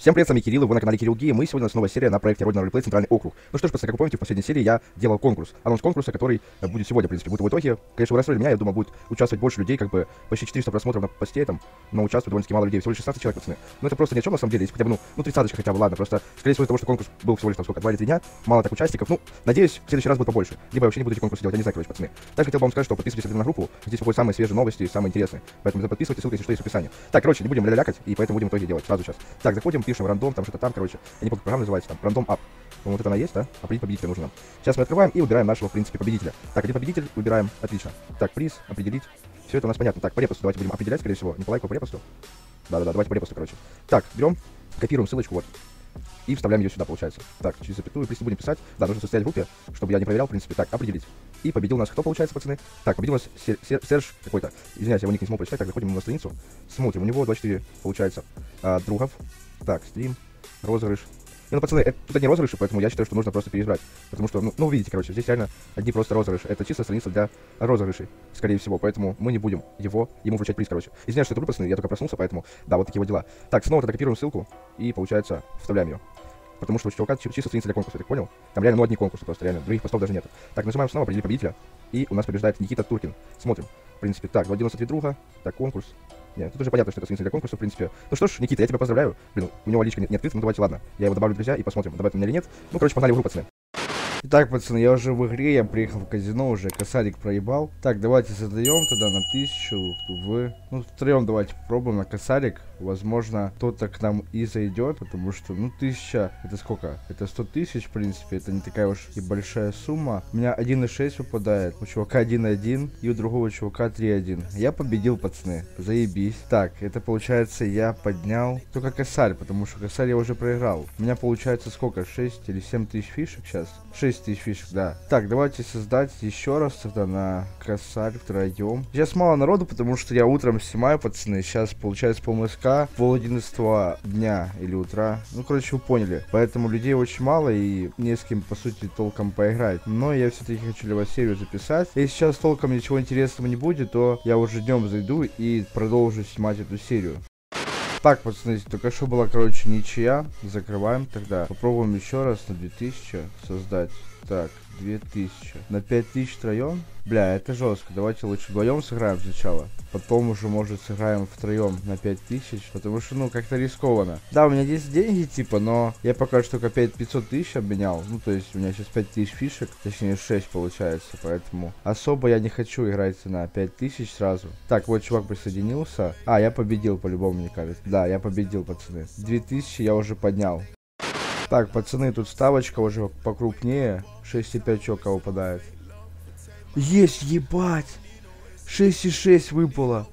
Всем привет, с вами Кирилл, вы на канале Кирилл Ги, и мы сегодня у нас новая серия на проекте Родина Ролеплей Центральный округ. Ну что ж, пацаны, как вы помните, в последней серии я делал конкурс, анонс конкурса, который будет сегодня, в принципе, будет в итоге. Конечно, вы расстроили меня, я думал, будет участвовать больше людей, как бы почти 400 просмотров на посте там, но участвует довольно-таки мало людей, всего лишь 16 человек, пацаны. Но это просто ни о чем на самом деле, если хотя бы, ну 30 хотя бы, ладно, просто, скорее всего, из-за того, что конкурс был всего лишь там сколько, 2 или 3 дня, мало так участников, ну, надеюсь, в следующий раз будет побольше, либо я вообще не буду эти конкурсы делать, я не знаю, короче, пацаны. Также хотел бы вам сказать, что подписывайтесь на группу, здесь выходят самые свежие новости и самые интересные, поэтому подписывайтесь, ссылка, если что, есть в описании. Так, короче, не будем лялякать, и поэтому будем в итоге делать сразу сейчас. Так, заходим, пишем рандом, там что-то там, короче, я не помню, как программа называется, там, рандом ап. Вот это она есть, да? Определить победителя нужно нам. Сейчас мы открываем и выбираем нашего, в принципе, победителя. Так, один победитель выбираем, отлично. Так, приз, определить. Все это у нас понятно. Так, по репосту давайте будем определять, скорее всего. Не по лайку, а по репосту. Да-да-да, давайте по репосту, короче. Так, берем, копируем ссылочку, вот. И вставляем ее сюда, получается. Так, через запятую, если будем писать. Да, нужно состоять в группе, чтобы я не проверял, в принципе. Так, определить. И победил у нас кто, получается, пацаны? Так, победил у нас Серж какой-то. Извиняюсь, я его ник не смог прочитать. Так, заходим на страницу. Смотрим, у него 24, получается, другов. Так, стрим, розыгрыш. Ну, пацаны, тут одни розыгрыши, поэтому я считаю, что нужно просто переизбрать. Потому что, ну, видите, короче, здесь реально одни просто розыгрыши. Это чисто страница для розыгрышей, скорее всего. Поэтому мы не будем ему вручать приз, короче. Извиняюсь, что это пацаны, я только проснулся, поэтому, да, вот такие вот дела. Так, снова тогда копируем ссылку и, получается, вставляем ее. Потому что у чувака чисто страница для конкурса, я так понял? Там реально, ну, одни конкурсы просто, реально, других постов даже нет. Так, нажимаем снова, определить победителя. И у нас побеждает Никита Туркин. Смотрим. В принципе, так, 93 друга. Так, конкурс. Нет, тут уже понятно, что это страница для конкурса, в принципе. Ну что ж, Никита, я тебя поздравляю. Блин, у него личка не открыта, ну давайте, ладно. Я его добавлю в друзья и посмотрим, добавит меня или нет. Ну, короче, погнали в игру, пацаны. Итак, пацаны, я уже в игре, я приехал в казино, уже косарик проебал. Так, давайте задаем тогда на 1000 ну, втроем давайте попробуем на косарик. Возможно, кто-то к нам и зайдет, потому что, ну, 1000, это сколько? Это 100 тысяч, в принципе, это не такая уж и большая сумма. У меня 1,6 выпадает, у чувака 1,1 и у другого чувака 3,1. Я победил, пацаны, заебись. Так, это получается, я поднял только косарь, потому что косарь я уже проиграл. У меня получается сколько? 6 или 7 тысяч фишек сейчас? 6 тысяч фишек, да. Так, давайте создать еще раз тогда на косарь втроем. Сейчас мало народу, потому что я утром снимаю, пацаны. Сейчас получается по МСК пол 11 дня или утра. Ну, короче, вы поняли. Поэтому людей очень мало и не с кем, по сути, толком поиграть. Но я все-таки хочу для вас серию записать. Если сейчас толком ничего интересного не будет, то я уже днем зайду и продолжу снимать эту серию. Так, пацаны, только что была, короче, ничья. Закрываем тогда. Попробуем еще раз на 2000 создать. Так, 2000. На 5000 втроем? Бля, это жестко. Давайте лучше вдвоем сыграем сначала. Потом уже, может, сыграем втроем на 5000. Потому что, ну, как-то рискованно. Да, у меня есть деньги, типа, но я пока что только 500 тысяч обменял. Ну, то есть, у меня сейчас 5000 фишек. Точнее, 6 получается. Поэтому особо я не хочу играть на 5000 сразу. Так, вот чувак присоединился. А, я победил по-любому, мне кажется. Да, я победил, пацаны. 2000 я уже поднял. Так, пацаны, тут ставочка уже покрупнее. 6,5 чувака выпадает. Есть, ебать! 6,6 выпало.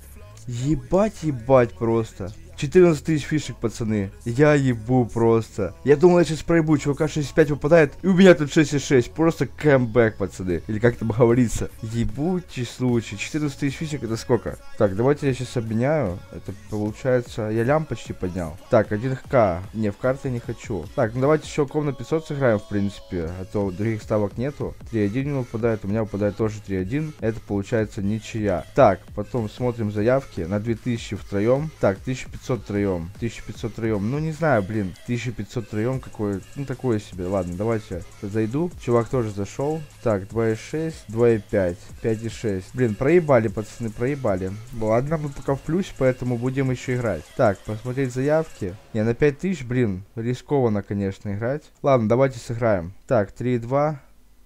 Ебать просто. 14 тысяч фишек, пацаны. Я ебу просто. Я думал, я сейчас проебу. Чувака 6,5 выпадает. И у меня тут 6,6. Просто кэмбэк, пацаны. Или как там говорится. Ебучий случай. 14 тысяч фишек это сколько? Так, давайте я сейчас обменяю. Это получается... Я лям почти поднял. Так, 1к. Не, в карты не хочу. Так, ну давайте еще ком на 500 сыграем, в принципе. А то других ставок нету. 3,1 не выпадает. У меня выпадает тоже 3,1. Это получается ничья. Так, потом смотрим заявки. На 2000 втроем. Так, 1500 втроем. 1500 втроем. Ну, не знаю, блин. 1500 втроем какое... Ну, такое себе. Ладно, давайте зайду. Чувак тоже зашел. Так, 2,6, 2,5, 5,6. Блин, проебали, пацаны, проебали. Ладно, мы пока в плюсе, поэтому будем еще играть. Так, посмотреть заявки. Не, на 5000, блин, рискованно, конечно, играть. Ладно, давайте сыграем. Так, 3,2.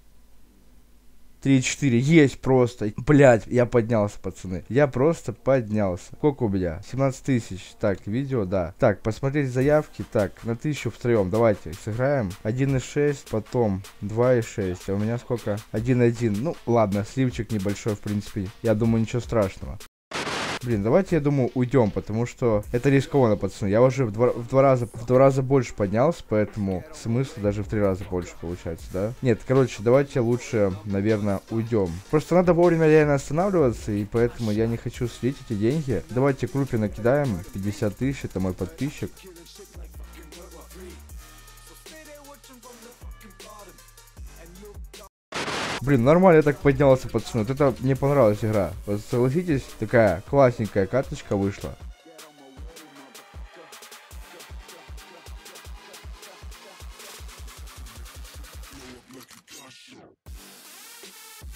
3,4. Есть просто. Блять, я поднялся, пацаны. Я просто поднялся. Сколько у меня? 17 тысяч. Так, видео, да. Так, посмотреть заявки. Так, на 1000 втроем. Давайте сыграем. 1,6, потом 2,6. А у меня сколько? 1,1. Ну, ладно, сливчик небольшой, в принципе. Я думаю, ничего страшного. Блин, давайте, я думаю, уйдем, потому что это рискованно, пацаны. Я уже в два раза больше поднялся, поэтому смысл даже в 3 раза больше получается, да? Нет, короче, давайте лучше, наверное, уйдем. Просто надо вовремя реально останавливаться, и поэтому я не хочу слить эти деньги. Давайте группе накидаем 50 тысяч, это мой подписчик. Блин, нормально я так поднялся, пацаны. Вот это мне понравилась игра. Вот согласитесь, такая классненькая карточка вышла.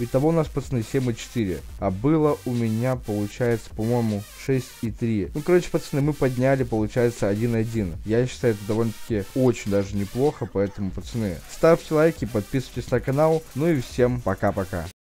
Итого у нас, пацаны, 7,4. А было у меня, получается, по-моему, 6,3. Ну, короче, пацаны, мы подняли, получается, 1,1. Я считаю, это довольно-таки очень даже неплохо, поэтому, пацаны, ставьте лайки, подписывайтесь на канал. Ну и всем пока-пока.